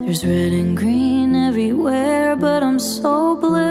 There's red and green everywhere, but I'm so blue.